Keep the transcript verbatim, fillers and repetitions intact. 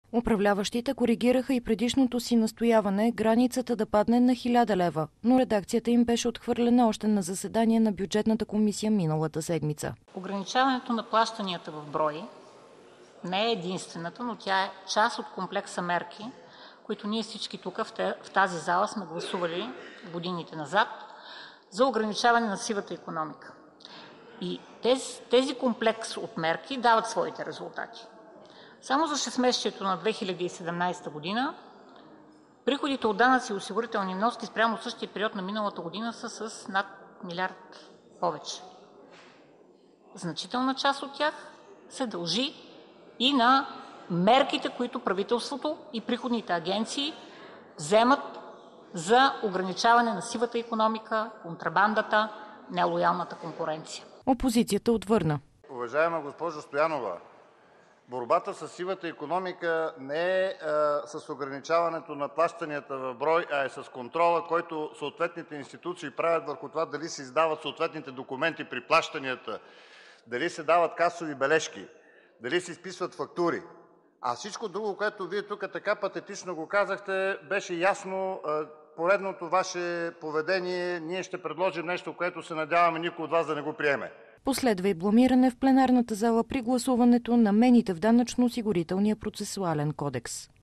Управляващите коригираха и предишното си настояване границата да падне на хиляда лева, но редакцията им беше отхвърлена още на заседание на бюджетната комисия миналата седмица. Ограничаването на плащанията в брой не е единствената, но тя е част от комплекса мерки, които ние всички тук в тази зала сме гласували годините назад за ограничаване на сивата икономика. И тези, тези комплекс от мерки дават своите резултати. Само за шестмесечието на две хиляди и седемнадесета година приходите от данъци и осигурителни вноски спрямо същия период на миналата година са с над милиард повече. Значителна част от тях се дължи и на мерките, които правителството и приходните агенции вземат за ограничаване на сивата икономика, контрабандата, нелоялната конкуренция. Опозицията отвърна. Уважаема госпожо Стоянова, борбата с сивата икономика не е а, с ограничаването на плащанията в брой, а е с контрола, който съответните институции правят върху това дали се издават съответните документи при плащанията, дали се дават касови бележки, дали се изписват фактури. А всичко друго, което вие тук така патетично го казахте, беше ясно. Поредното ваше поведение, ние ще предложим нещо, което се надяваме никой от вас да не го приеме. Последва и бламиране в пленарната зала при гласуването на мените в данъчно-осигурителния процесуален кодекс.